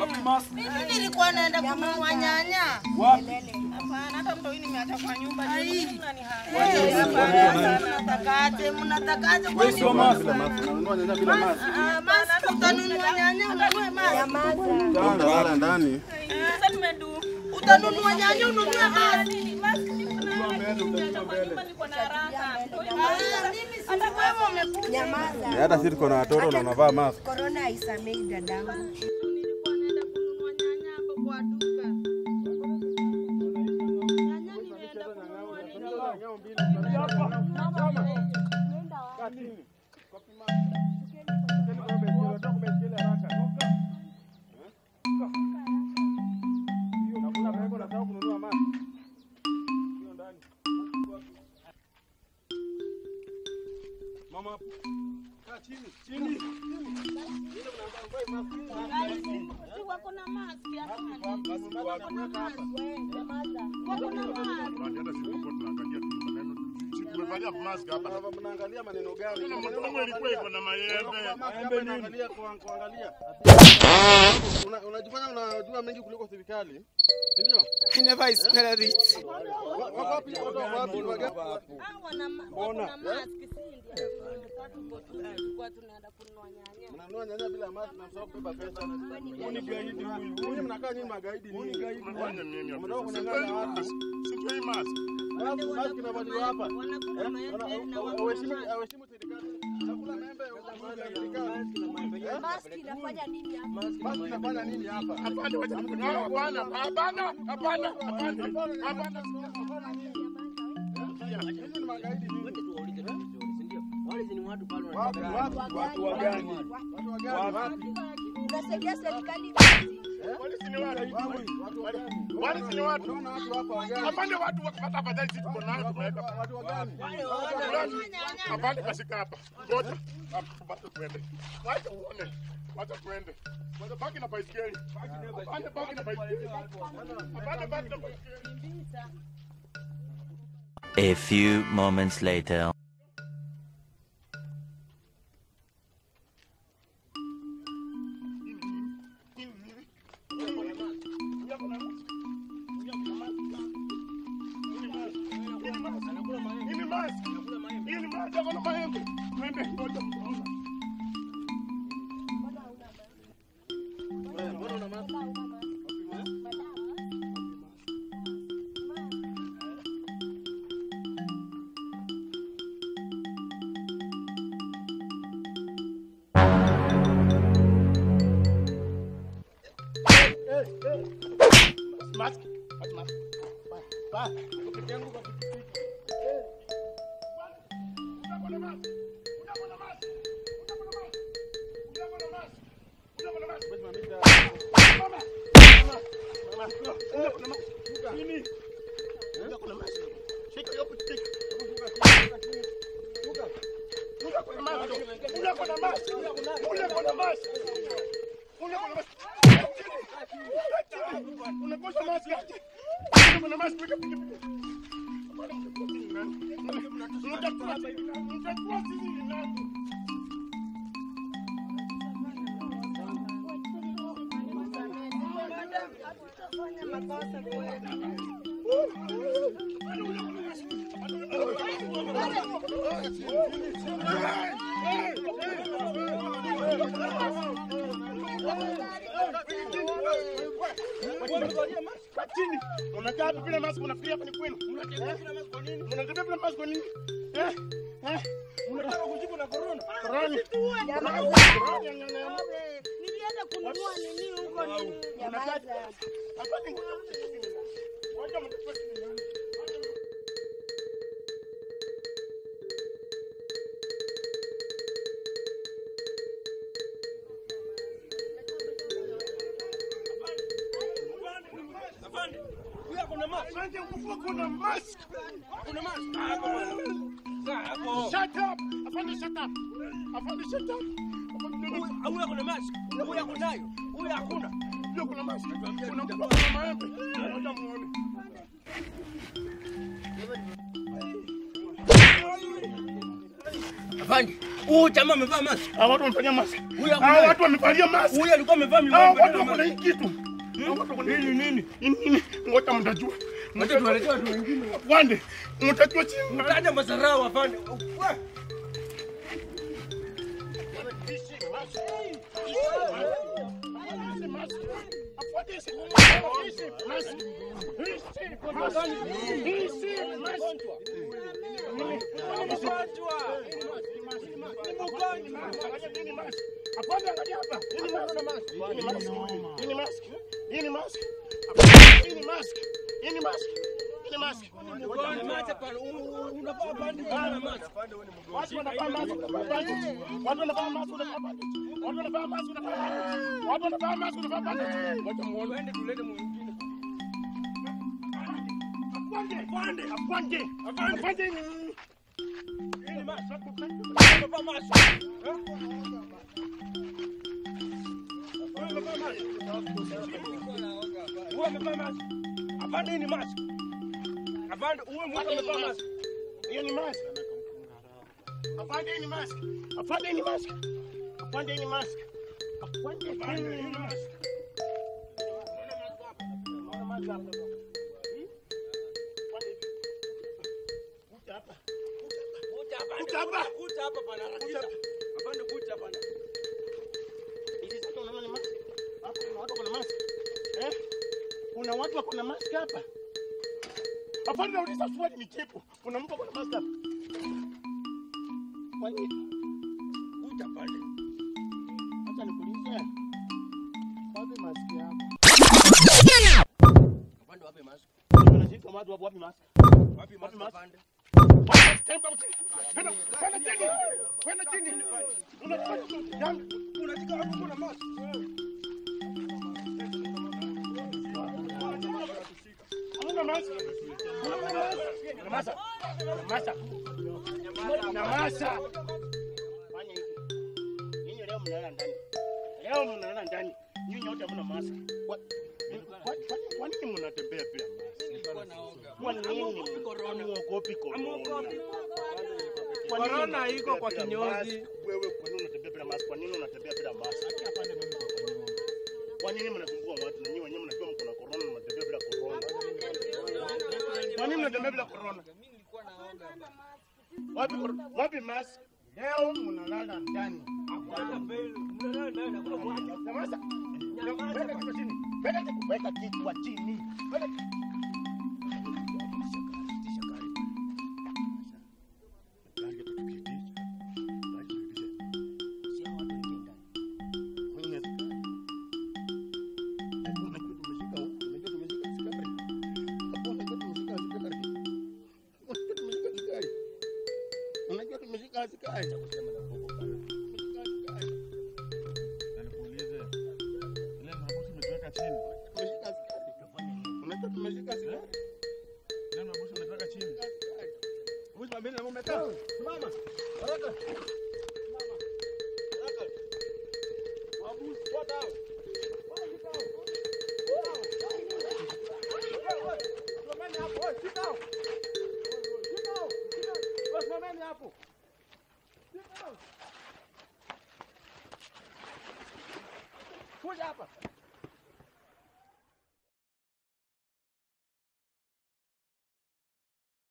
Mimi nilikuwa naenda kununua nyanya. Wapi? Hapana, hata mtu yini nimeacha kwa nyumba ni mnatakaje kwa nini? Sio mask. Unanunua nyanya bila mask. Mask utanunua nyanya ununue mask. Wala ndani. Sasa tumedu. Utanunua nyanya ununue mask. Hata sisi tuko na watoto na wanavaa mask. Corona haisamei dadangu. Mama, kaa chini. Wako na mask ya mnaangalia maneno gani? Mdomo ilikuwa iko na maembe. Unaangalia kuangalia. Unajifanya unajua mengi kuliko serikali. Ndio? I never expected it. Wapi? Wana mask kwa tunaenda kununua nyanya. Mnanunua nyanya bila mask na msao kubeba pesa. Ni gaidi huyu. Huyu mnakaa nyinyi magaidi nini? Unafanya nini? Mnataka kunyang'anya watu. Sitoi mask. Mask inabadilwa hapa. Hawaheshimu serikali. Nakula maembe Mask inafanya nini hapa? Mask inafanya nini hapa? Hapana, wacha hapana. Hizi ni magaidi nini? Wale ni watu pale Watu wa gani? Wapi? Unasaidia serikali Wale si ni watu. Wale si ni watu. Unaona watu hapa wa gani? Hapana, watu wakipata afadhali sisi tuko nao tumeweka. Watu wa gani? Hapana, kasika hapa. Ngoja. Bado twende. Wacha uone. Wacha twende. Wacha baki na baiskeli. Hapana, baki na baiskeli. Hapana, baki na baiskeli. A few moments later. Mask. Unakaa bila mask unafikiria hapa ni kwenu? Unatembea bila mask kwa nini? Unatembea bila mask kwa nini? Unataka kujibu na corona? Corona. Nilienda kununua nini huko nini? Nyamaza. Hapa ni ngoja mtafute nini? Kuna mask. Shut up. Afande shut up. Huyu kuna mask. Huyu kuna nayo. Huyu hakuna. Ndio kuna mask. Kuna mtu kwa maembe. Ngoja muone. Afande. Huyu jamaa amevaa mask. Hao watu wamefanya mask. Huyu Hao watu wamevalia mask. Huyu alikuwa amevaa Hao miwani. watu wako na kitu. Hao watu wako nini? Ngoja mtajua. Ngoja tuwaletea watu wengine. Wande, mtajua chini. Mtaja masarau afande. Kuna watu wako na mask hapa. Afande unauliza swali ni chepo. Kuna mtu wako na mask hapa. Kwa nini? Utapande. Acha nikuulize. Wapi mask yako? Afande wapi mask? Unashika watu wapi mask? Wapi mask afande? Kwenda chini. Unachika hapo kuna mask. Namasa. Fanya hivi. Ninyi leo mnalala ndani. Leo mnalala ndani. Nyinyi wote hamna mask. Kwa nini mnatembea bila mask? Kwa nini? Muogopi corona. Corona iko kwa kinyozi. Wewe kwa nini unatembea bila mask? Kwa nini unatembea bila mask? Kwa nini mnasumbua watu? Na nyinyi wenyewe mnajua mko na corona na mnatembea bila corona. Kwa nini mnatembea bila corona? Wapi mask? Leo mnalala ndani. Namasa. Weka kichwa chini. Weka kichwa chini. Kuja hapa.